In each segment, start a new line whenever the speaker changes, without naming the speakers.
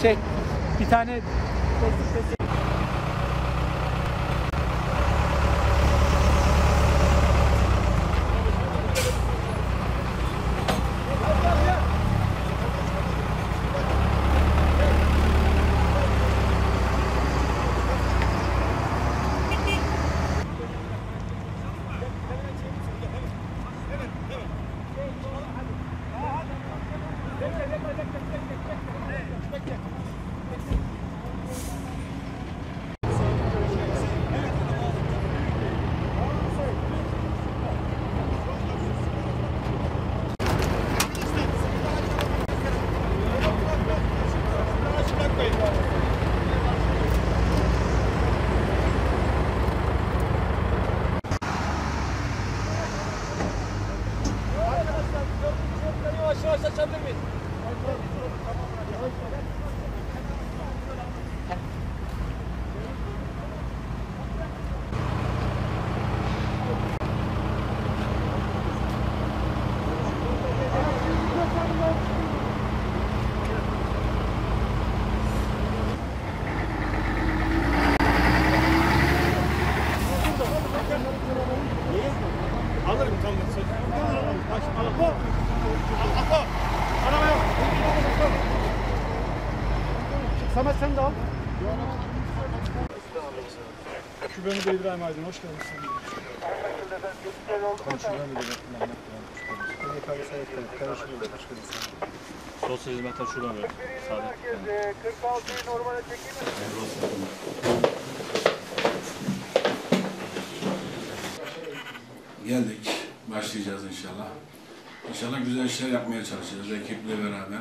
Bir tane
yavaş açabilir miyiz? Alırım tamam. Araba yok.
Samet sen de al.
Şu beni de İbrahim Aydın, hoş geldiniz.
Sosyal hizmetler şuradan ver. Saadet.
46'yı normale çekeyim mi?
Geldik. Başlayacağız inşallah. İnşallah güzel işler yapmaya çalışacağız ekiple beraber.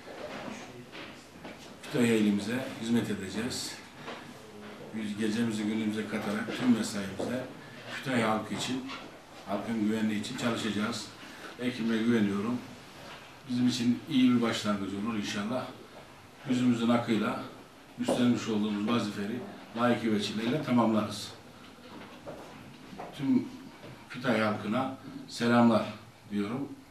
Kütahya ilimize hizmet edeceğiz. Gecemizi günümüze katarak tüm mesaimize Kütahya halkı için, halkın güvenliği için çalışacağız. Ekibime güveniyorum. Bizim için iyi bir başlangıç olur inşallah. Yüzümüzün akıyla üstlenmiş olduğumuz vazifeyi layık veçileyle tamamlarız. Tüm Kütahya halkına selamlar diyorum.